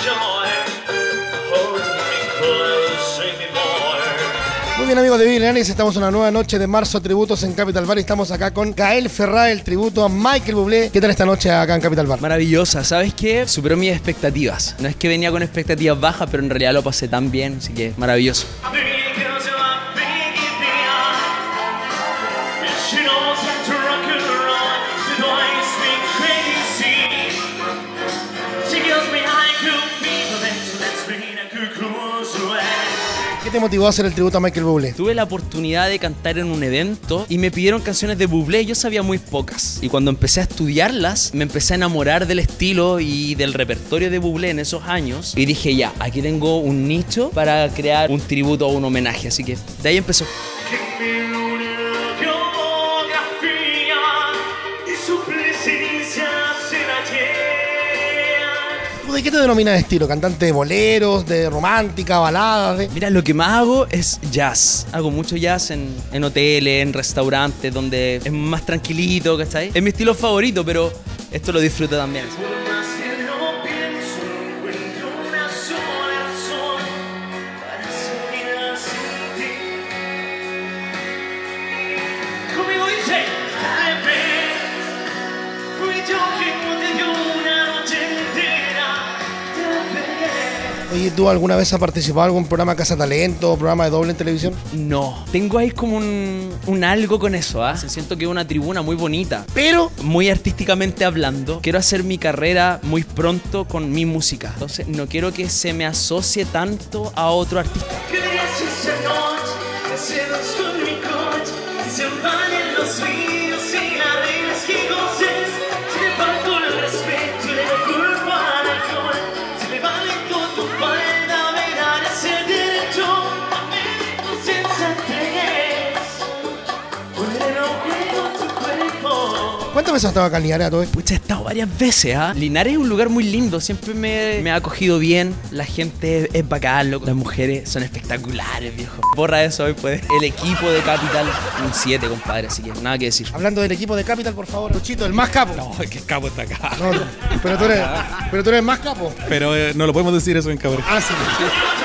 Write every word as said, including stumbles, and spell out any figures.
Muy bien, amigos de Vivi Lenanis, estamos en una nueva noche de marzo tributos en Capital Bar y estamos acá con Gael Ferrá, el tributo a Michael Bublé. ¿Qué tal esta noche acá en Capital Bar? Maravillosa, ¿sabes qué? Superó mis expectativas. No es que venía con expectativas bajas, pero en realidad lo pasé tan bien, así que maravilloso. ¿Qué te motivó a hacer el tributo a Michael Bublé? Tuve la oportunidad de cantar en un evento y me pidieron canciones de Bublé. Yo sabía muy pocas. Y cuando empecé a estudiarlas, me empecé a enamorar del estilo y del repertorio de Bublé en esos años. Y dije, ya, aquí tengo un nicho para crear un tributo o un homenaje. Así que de ahí empezó. ¿De qué te denominas estilo? ¿Cantante de boleros, de romántica, baladas? De... Mira, lo que más hago es jazz. Hago mucho jazz en, en hoteles, en restaurantes, donde es más tranquilito, ¿cachai? Es mi estilo favorito, pero esto lo disfruto también. Oye, ¿tú alguna vez has participado en algún programa Casa Talento o programa de doble en televisión? No, tengo ahí como un, un algo con eso, ¿ah? ¿eh? Siento que es una tribuna muy bonita, pero muy artísticamente hablando, quiero hacer mi carrera muy pronto con mi música. Entonces no quiero que se me asocie tanto a otro artista. ¿Cuántas veces has estado acá en Linares a todo esto? Pucha, he estado varias veces, ¿ah? ¿eh? Linares es un lugar muy lindo, siempre me, me ha acogido bien, la gente es, es bacán, loco. Las mujeres son espectaculares, viejo. Borra eso hoy, pues. El equipo de Capital, un siete, compadre, así que nada que decir. Hablando del equipo de Capital, por favor, Luchito, el más capo. No, es que el capo está acá. No, no, pero, tú eres, pero tú eres el más capo. Pero eh, no lo podemos decir eso en cámara. Ah, sí.